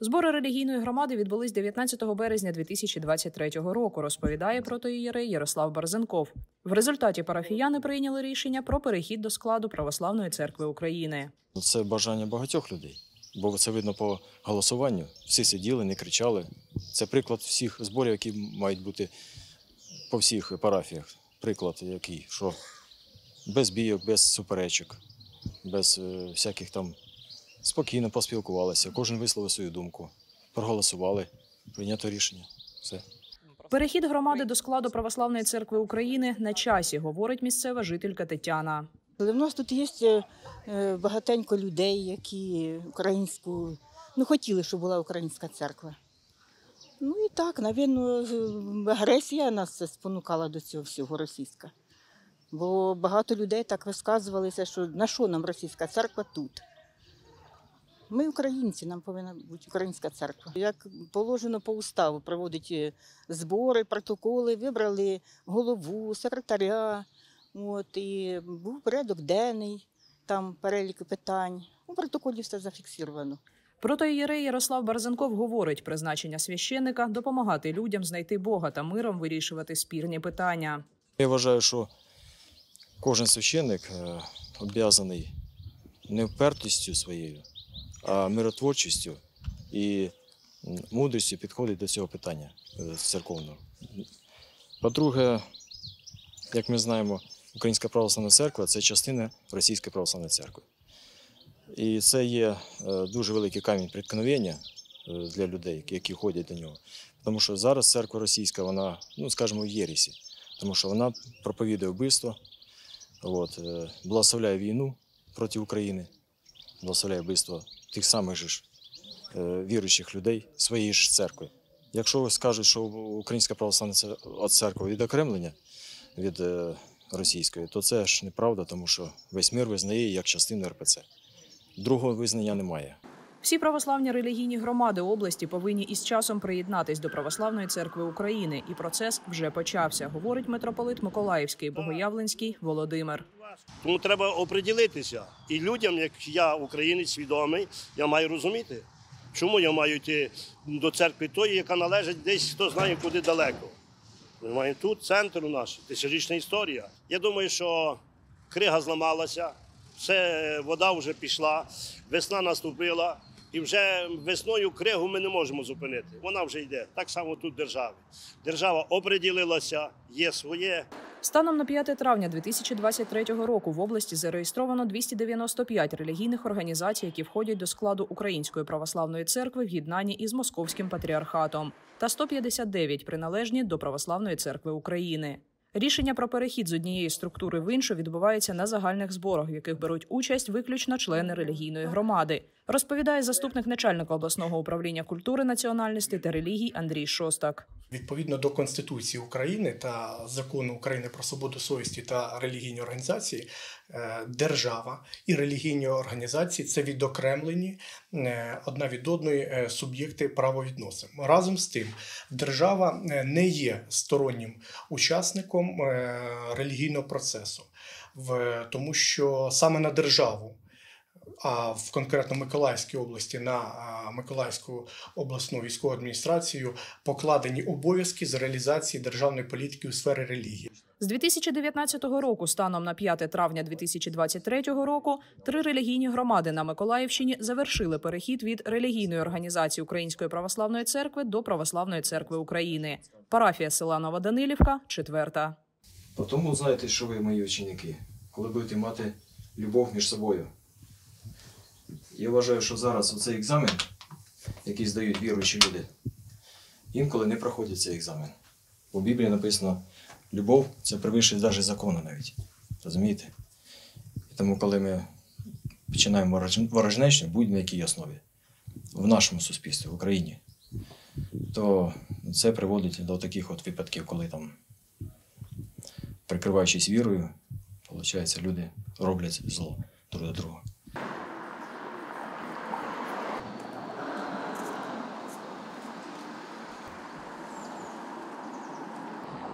Збори релігійної громади відбулись 19 березня 2023 року, розповідає протоієрей Ярослав Барзенков. В результаті парафіяни прийняли рішення про перехід до складу Православної церкви України. Це бажання багатьох людей, бо це видно по голосуванню. Всі сиділи, не кричали. Це приклад всіх зборів, які мають бути по всіх парафіях. Приклад який, що без бійок, без суперечок, без всяких там спокійно поспілкувалися, кожен висловив свою думку, проголосували, прийнято рішення. Все. Перехід громади до складу Православної церкви України на часі, говорить місцева жителька Тетяна. У нас тут є багатенько людей, які українську, хотіли, щоб була українська церква. І так, навіть агресія нас спонукала до цього всього російська. Бо багато людей так висказувалися, що на що нам російська церква тут. Ми українці, нам повинна бути українська церква. Як положено по уставу, проводять збори, протоколи, вибрали голову, секретаря. І був порядок денний, там перелік питань. У протоколі все зафіксовано. Протоієрей Ярослав Барзенков говорить, призначення священника – допомагати людям знайти Бога та миром вирішувати спірні питання. Я вважаю, що кожен священник обов'язаний не впертістю своєю, а миротворчістю і мудрістю підходить до цього питання церковного. По-друге, як ми знаємо, Українська Православна Церква – це частина Російської Православної Церкви. І це є дуже великий камінь преткновення для людей, які ходять до нього. Тому що зараз церква російська, вона, скажімо, в єресі. Тому що вона проповідує вбивство, благословляє війну проти України, благословляє вбивство тих самих ж віруючих людей своєї ж церкви. Якщо скажуть, що Українська Православна Церква відокремлення від російської, то це ж неправда, тому що весь мир визнає її як частину РПЦ. Другого визнання немає. Всі православні релігійні громади області повинні із часом приєднатись до Православної церкви України. І процес вже почався, говорить митрополит Миколаївський, Богоявленський Володимир. Тому треба оприділитися. І людям, як я, українець свідомий, я маю розуміти, чому я маю йти до церкви тої, яка належить десь, хто знає, куди далеко. Ми маємо тут центр у нас, тисячорічна історія. Я думаю, що крига зламалася, вода вже пішла, весна наступила. І вже весною кригу ми не можемо зупинити. Вона вже йде. Так само тут держава. Держава оприділилася, є своє. Станом на 5 травня 2023 року в області зареєстровано 295 релігійних організацій, які входять до складу Української Православної Церкви в єднанні із Московським патріархатом, та 159 приналежні до Православної Церкви України. Рішення про перехід з однієї структури в іншу відбувається на загальних зборах, в яких беруть участь виключно члени релігійної громади, розповідає заступник начальника обласного управління культури, національності та релігій Андрій Шостак. Відповідно до Конституції України та Закону України про свободу совісті та релігійні організації, держава і релігійні організації – це відокремлені одна від одної суб'єкти правовідносин. Разом з тим, держава не є стороннім учасником релігійного процесу, тому що саме на державу, а в конкретно Миколаївській області на Миколаївську обласну військову адміністрацію покладені обов'язки з реалізації державної політики у сфері релігії. З 2019 року станом на 5 травня 2023 року 3 релігійні громади на Миколаївщині завершили перехід від релігійної організації Української Православної Церкви до Православної Церкви України. Парафія села Новоданилівка – 4-та. Тому знаєте, що ви мої ученики, коли будете мати любов між собою. Я вважаю, що зараз оцей екзамен, який здають віруючі люди, інколи не проходять цей екзамен. У Біблії написано, любов – це перевищує навіть закону навіть. Розумієте? І тому, коли ми починаємо ворожнечу, будь-на якій основі, в нашому суспільстві, в Україні, то це приводить до таких от випадків, коли там, прикриваючись вірою, виходить, люди роблять зло друг до друга.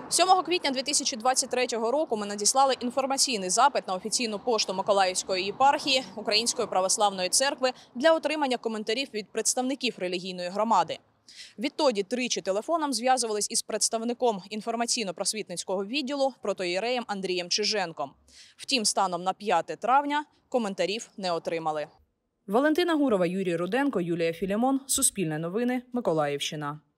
7 квітня 2023 року ми надіслали інформаційний запит на офіційну пошту Миколаївської єпархії Української православної церкви для отримання коментарів від представників релігійної громади. Відтоді тричі телефоном зв'язувались із представником інформаційно-просвітницького відділу протоієреєм Андрієм Чиженком. Втім, станом на 5 травня коментарів не отримали. Валентина Гурова, Юрій Руденко, Юлія Філімон. Суспільне новини. Миколаївщина.